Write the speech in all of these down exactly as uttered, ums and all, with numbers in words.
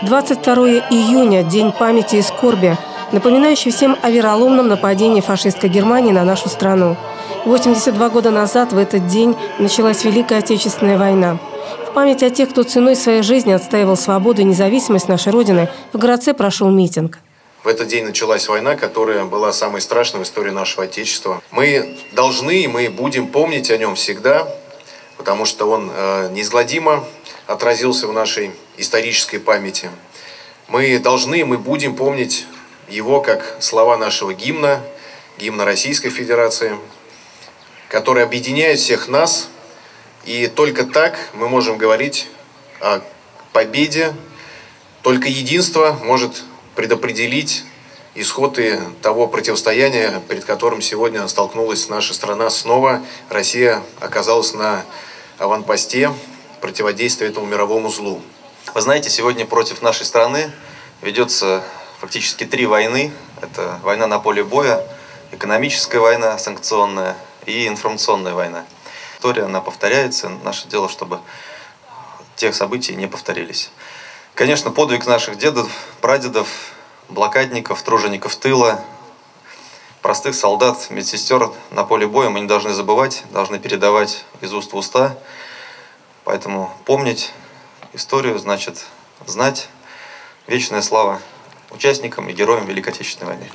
двадцать второе июня – День памяти и скорби, напоминающий всем о вероломном нападении фашистской Германии на нашу страну. восемьдесят два года назад в этот день началась Великая Отечественная война. В память о тех, кто ценой своей жизни отстаивал свободу и независимость нашей Родины, в Грацэ прошел митинг. В этот день началась война, которая была самой страшной в истории нашего Отечества. Мы должны и мы будем помнить о нем всегда, потому что он э, неизгладимо отразился в нашей исторической памяти. Мы должны и мы будем помнить его как слова нашего гимна, гимна Российской Федерации, который объединяет всех нас. И только так мы можем говорить о победе, только единство может предопределить исход и того противостояния, перед которым сегодня столкнулась наша страна снова. Россия оказалась на аванпосте противодействия этому мировому злу. Вы знаете, сегодня против нашей страны ведется фактически три войны. Это война на поле боя, экономическая война, санкционная и информационная война. История, она повторяется. Наше дело, чтобы тех событий не повторились. Конечно, подвиг наших дедов, прадедов, блокадников, тружеников тыла, простых солдат, медсестер на поле боя мы не должны забывать, должны передавать из уст в уста. Поэтому помнить историю значит знать. Вечная слава участникам и героям Великой Отечественной войны.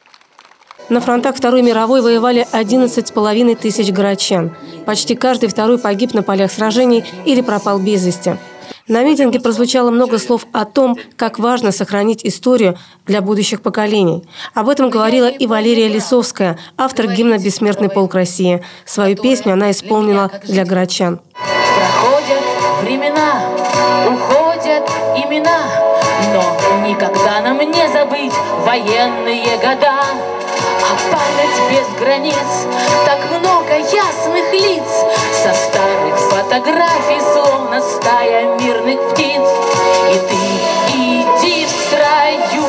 На фронтах Второй мировой воевали одиннадцать с половиной тысяч городчан. Почти каждый второй погиб на полях сражений или пропал без вести. На митинге прозвучало много слов о том, как важно сохранить историю для будущих поколений. Об этом говорила и Валерия Лисовская, автор гимна «Бессмертный полк России». Свою песню она исполнила для городчан. Проходят времена, уходят имена, но никогда нам не забыть военные года. А память без границ, так много ясных лиц, со старых фотографий, словно стая мирных птиц. И ты иди в строю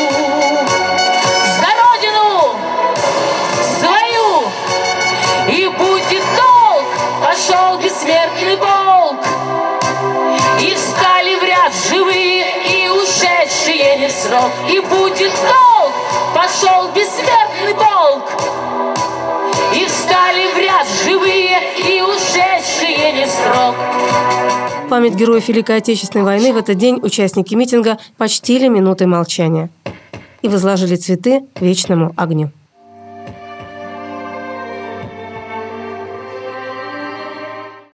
за родину свою, и будет долг, пошел бессмертный полк. И встали в ряд живые и ушедшие не в срок, и будет долг, пошел бессмертный полк. И встали в ряд живые и ушедшие не в срок. Память героев Великой Отечественной войны в этот день участники митинга почтили минутой молчания и возложили цветы к вечному огню.